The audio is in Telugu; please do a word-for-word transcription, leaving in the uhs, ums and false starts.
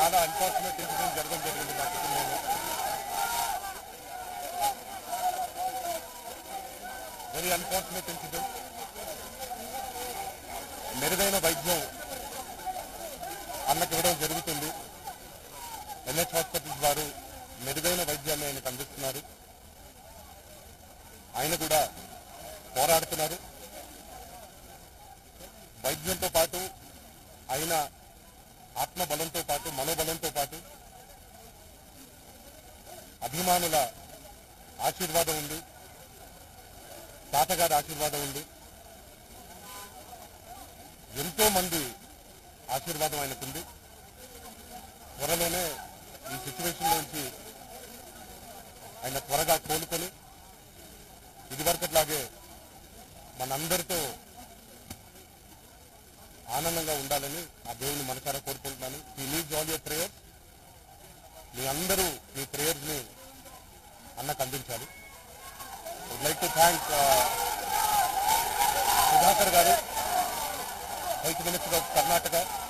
చాలా అన్ఫార్చునేట్ ఇన్సిడెంట్ జరగడం జరిగింది మా కుటుంబంలో. Very unfortunate incident. మెరుగైన వైద్యం అన్నకు ఇవ్వడం జరుగుతుంది. ఎన్హెచ్ హాస్పిటల్స్ వారు మెరుగైన వైద్యాన్ని ఆయనకు అందిస్తున్నారు. ఆయన కూడా పోరాడుతున్నారు. వైద్యంతో పాటు ఆయన ఆత్మబలంతో పాటు మనోబలంతో పాటు అభిమానుల ఆశీర్వాదం ఉంది, తాతగారి ఆశీర్వాదం ఉంది, ఎంతో మంది ఆశీర్వాదం ఆయనకుంది. త్వరలోనే ఈ సిచ్యువేషన్ నుంచి ఆయన త్వరగా కోలుకొని ఇదివరకట్లాగే మనందరితో ఆనందంగా ఉండాలని ఆ దేవుని మనసారా కోరుకుంటున్నాను. He needs all your prayers. మీ అందరూ మీ ప్రేయర్స్ ని అన్నకు అందించాలి. Would like to thank Sudhakar garu, health minister of Karnataka.